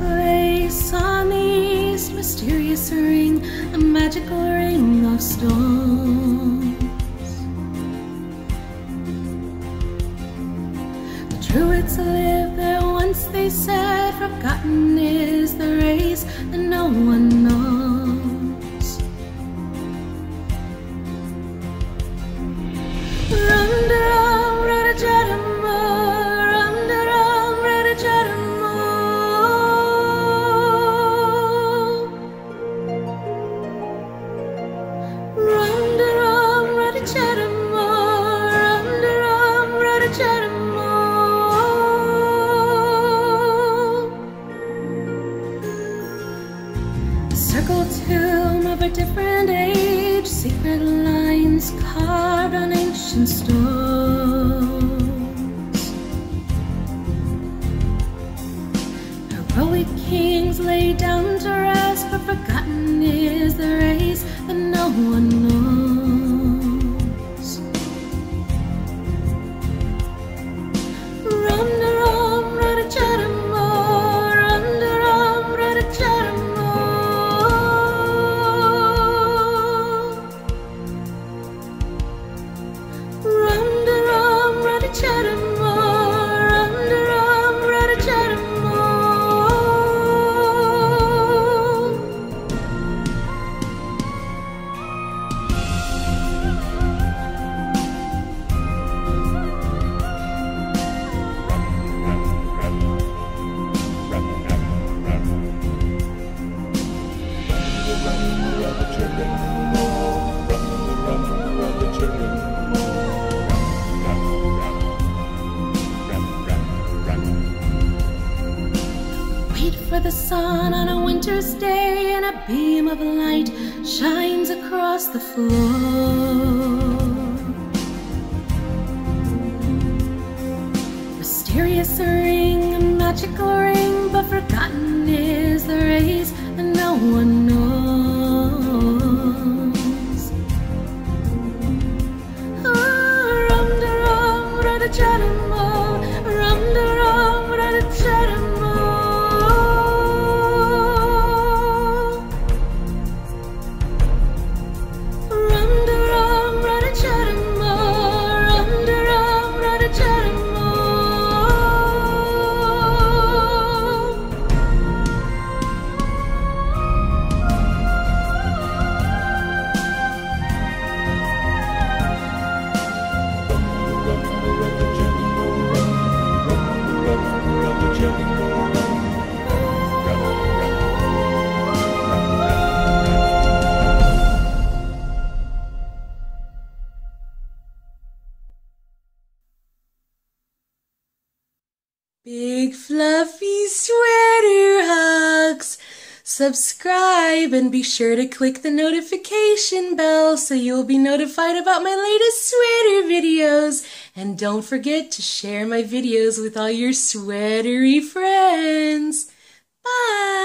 place on the east, mysterious ring, a magical ring of stones. The druids lived there once, they said, forgotten is the race that no one knows. Rum-da-rum, rada-jada-mo, rum-da-rum, rada-jada-mo. Rum-da-rum, rada-jada-mo, rum-da-rum, rada-jada-mo. Circle tomb of a different age, secret lines carved on ancient stones. Heroic kings lay down to rest, but forgotten is the race that no one knows. Rum-da-rum, rada-jada-mo, rum-da-rum, rada-jada-mo. Rum-da-rum, rada-jada-mo, rum-da-rum, rada-jada-mo. Wait for the sun on a winter's day, and a beam of light shines across the floor. Mysterious ring, a magical ring, but forgotten is the race that no one knows. Rum-da-rum, rada-jada-mo, rum-da-rum, rada-jada-mo. Rum-da-rum, rada-jada-mo, rum-da-rum, rada-jada-mo. Big fluffy sweater hugs. Subscribe and be sure to click the notification bell so you'll be notified about my latest sweater videos. And don't forget to share my videos with all your sweatery friends. Bye!